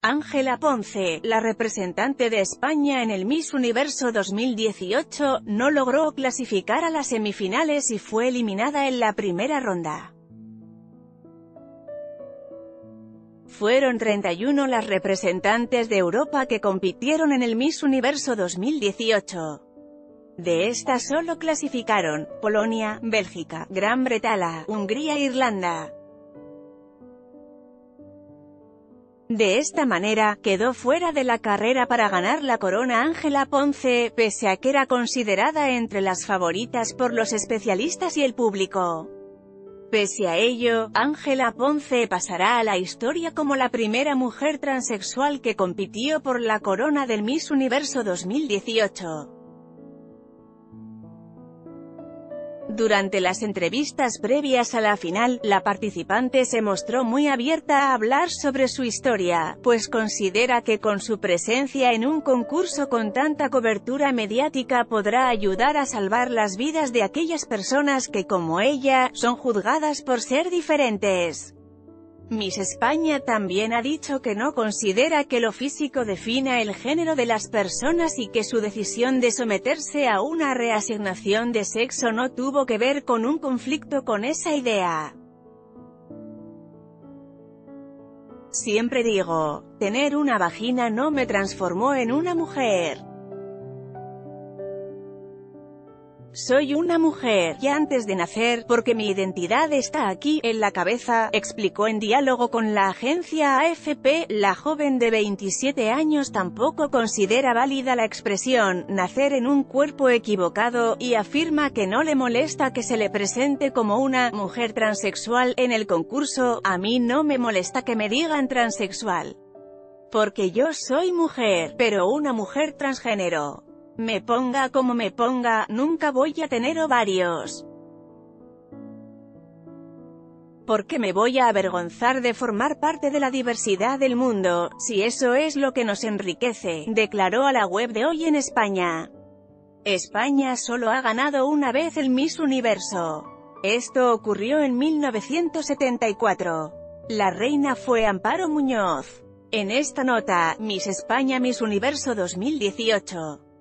Ángela Ponce, la representante de España en el Miss Universo 2018, no logró clasificar a las semifinales y fue eliminada en la primera ronda. Fueron 31 las representantes de Europa que compitieron en el Miss Universo 2018. De estas solo clasificaron Polonia, Bélgica, Gran Bretaña, Hungría e Irlanda. De esta manera, quedó fuera de la carrera para ganar la corona Ángela Ponce, pese a que era considerada entre las favoritas por los especialistas y el público. Pese a ello, Ángela Ponce pasará a la historia como la primera mujer transexual que compitió por la corona del Miss Universo 2018. Durante las entrevistas previas a la final, la participante se mostró muy abierta a hablar sobre su historia, pues considera que con su presencia en un concurso con tanta cobertura mediática podrá ayudar a salvar las vidas de aquellas personas que, como ella, son juzgadas por ser diferentes. Miss España también ha dicho que no considera que lo físico defina el género de las personas y que su decisión de someterse a una reasignación de sexo no tuvo que ver con un conflicto con esa idea. Siempre digo, tener una vagina no me transformó en una mujer. Soy una mujer, ya antes de nacer, porque mi identidad está aquí, en la cabeza, explicó en diálogo con la agencia AFP. La joven de 27 años tampoco considera válida la expresión «nacer en un cuerpo equivocado», y afirma que no le molesta que se le presente como una «mujer transexual» en el concurso. «A mí no me molesta que me digan transexual, porque yo soy mujer, pero una mujer transgénero. Me ponga como me ponga, nunca voy a tener ovarios. ¿Por qué me voy a avergonzar de formar parte de la diversidad del mundo, si eso es lo que nos enriquece?», declaró a la web de Hoy en España. España solo ha ganado una vez el Miss Universo. Esto ocurrió en 1974. La reina fue Amparo Muñoz. En esta nota, Miss España Miss Universo 2018.